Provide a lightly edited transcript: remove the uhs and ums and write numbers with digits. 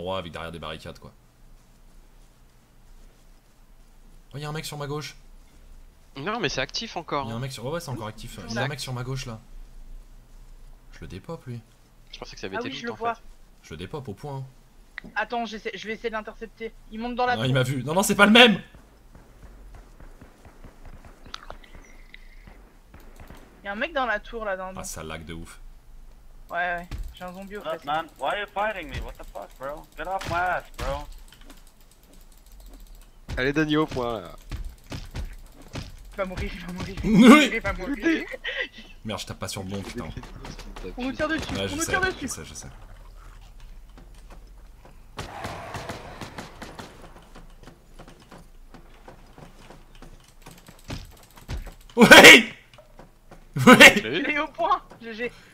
endroit avec derrière des barricades quoi. Oh y'a un mec sur ma gauche. Non, mais c'est actif encore. Y'a un mec sur... Ouais c'est encore actif. Y'a un mec sur ma gauche là. Je le dépop lui. Je pensais que ça avait Ah été oui, je loot le en vois. fait. Je le dépop au point. Attends, je vais essayer de l'intercepter. Il monte dans la Non tour. il m'a vu. Non non c'est pas le même. Il y a un mec dans la tour là-dedans. Ah ça lag de ouf. Ouais, j'ai un zombie au What up, fait. man? Why are you fighting me? What the fuck, bro? Get off my ass, bro. Allez, Dani au point là. Il va mourir, il va mourir. Oui. Il va mourir. Merde je tape pas sur le bon putain. On nous tire dessus, Ouais on je nous sais, tire je dessus. sais, je sais. Ouais. Ouais. Il est au point, GG.